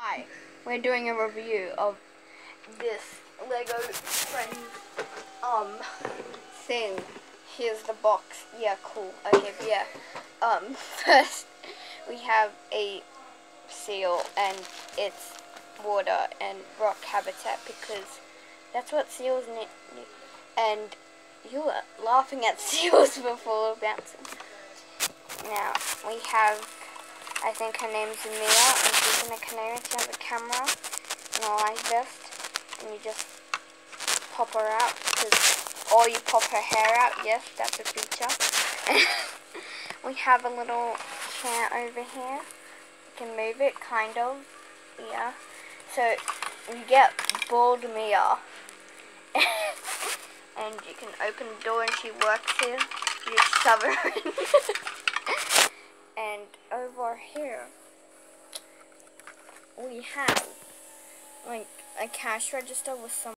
Hi, we're doing a review of this Lego Friends thing. Here's the box. Yeah, cool. Okay, but yeah. First we have a seal and it's water and rock habitat because that's what seals need. And you were laughing at seals before bouncing. Now we have, I think her name's Mia, and she's in a canary. She has a camera and a life vest, and you just pop her out, or you pop her hair out. Yes, that's a feature. We have a little chair over here. You can move it, kind of. Yeah. So you get bald Mia, and you can open the door, and she works here. You shove her in. And over here, we have like a cash register with some